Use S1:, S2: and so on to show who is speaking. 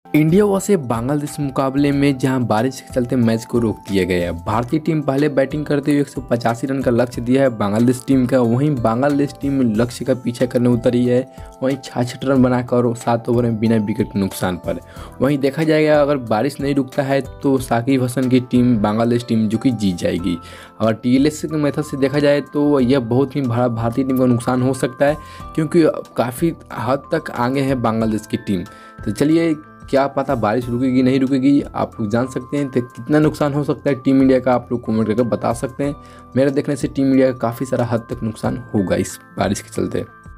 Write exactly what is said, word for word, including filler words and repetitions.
S1: India versus Bangladesh मुकाबले में जहां बारिश के चलते मैच को रोक दिया गया है। भारतीय टीम पहले बैटिंग करते हुए एक सौ पचासी रन का लक्ष्य दिया है बांग्लादेश टीम का। वहीं बांग्लादेश टीम लक्ष्य का पीछा करने उतरी है। वहीं छियासठ रन बनाकर सात ओवर में बिना विकेट के नुकसान पर। वहीं देखा जाएगा अगर बारिश नहीं रुकता है तो साकिब हसन की टीम बांग्लादेश टीम जो कि जीत जाएगी। अगर टी एल एस के मेथड से देखा जाए तो यह बहुत ही बड़ा भारतीय टीम का नुकसान हो सकता है, क्योंकि काफ़ी हद तक आगे है बांग्लादेश की टीम। तो चलिए, क्या पता बारिश रुकेगी नहीं रुकेगी, आप लोग जान सकते हैं। तो कितना नुकसान हो सकता है टीम इंडिया का, आप लोग कमेंट करके बता सकते हैं। मेरे देखने से टीम इंडिया का काफ़ी सारा हद तक नुकसान होगा इस बारिश के चलते।